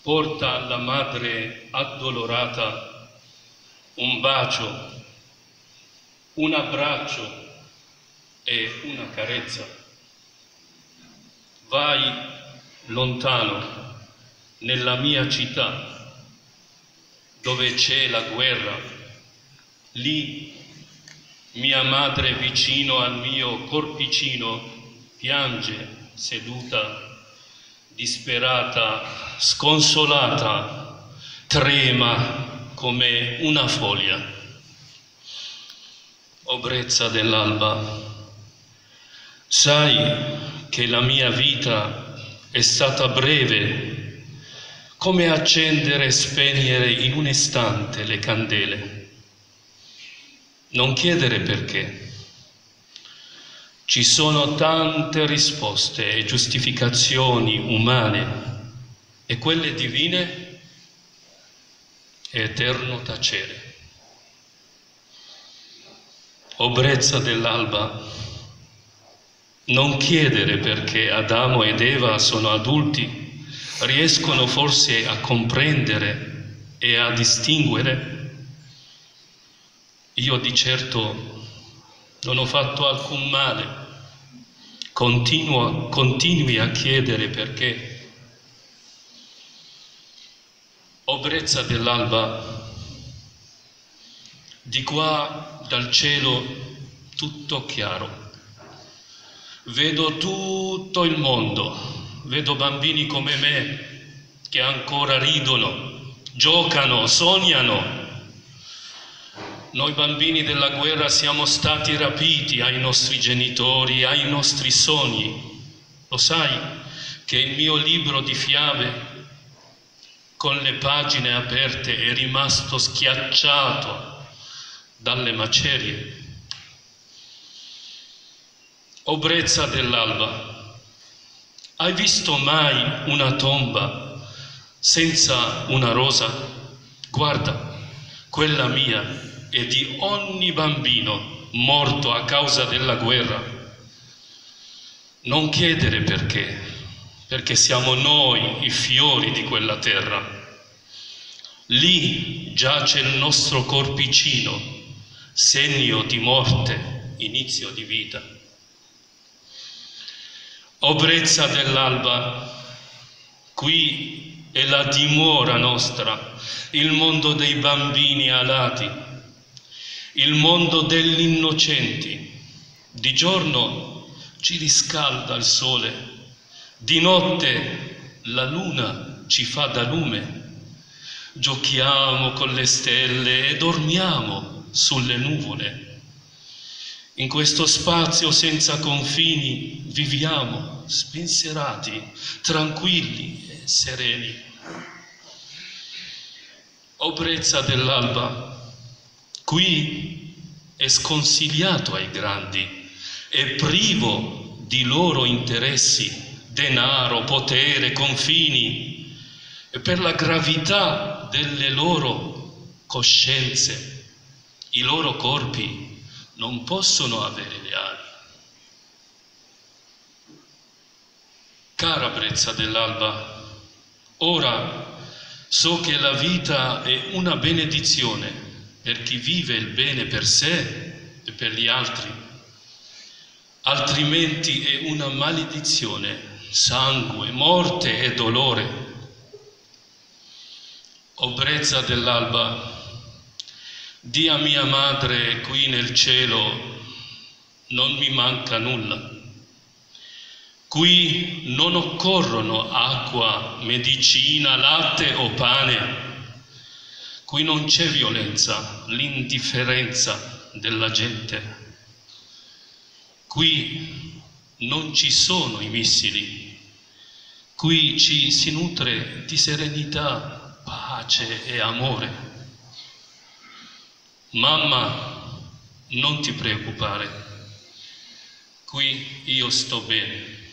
porta alla madre addolorata un bacio, un abbraccio e una carezza. Vai lontano nella mia città dove c'è la guerra, lì mia madre vicino al mio corpicino piange seduta, disperata, sconsolata, trema come una foglia. O brezza dell'alba, sai che la mia vita è stata breve, come accendere e spegnere in un istante le candele. Non chiedere perché. Ci sono tante risposte e giustificazioni umane e quelle divine è eterno tacere. O brezza dell'alba, non chiedere perché Adamo ed Eva sono adulti, riescono forse a comprendere e a distinguere. Io di certo non ho fatto alcun male. Continui a chiedere perché. O brezza dell'alba, di qua dal cielo tutto chiaro. Vedo tutto il mondo, vedo bambini come me che ancora ridono, giocano, sognano. Noi bambini della guerra siamo stati rapiti ai nostri genitori, ai nostri sogni. Lo sai che il mio libro di fiabe, con le pagine aperte, è rimasto schiacciato dalle macerie. O brezza dell'alba, hai visto mai una tomba senza una rosa? Guarda, quella mia e di ogni bambino morto a causa della guerra. Non chiedere perché siamo noi i fiori di quella terra. Lì giace il nostro corpicino, segno di morte, inizio di vita. O brezza dell'alba, qui è la dimora nostra, il mondo dei bambini alati, il mondo degli innocenti. Di giorno ci riscalda il sole, di notte la luna ci fa da lume. Giochiamo con le stelle e dormiamo sulle nuvole. In questo spazio senza confini viviamo spensierati, tranquilli e sereni. O brezza dell'alba, qui è sconsigliato ai grandi, è privo di loro interessi, denaro, potere, confini, e per la gravità delle loro coscienze, i loro corpi non possono avere le ali. Cara brezza dell'alba, ora so che la vita è una benedizione per chi vive il bene per sé e per gli altri, altrimenti è una maledizione, sangue, morte e dolore. O brezza dell'alba, di a mia madre qui nel cielo non mi manca nulla. Qui non occorrono acqua, medicina, latte o pane. Qui non c'è violenza, l'indifferenza della gente. Qui non ci sono i missili. Qui ci si nutre di serenità, pace e amore. Mamma, non ti preoccupare, qui io sto bene.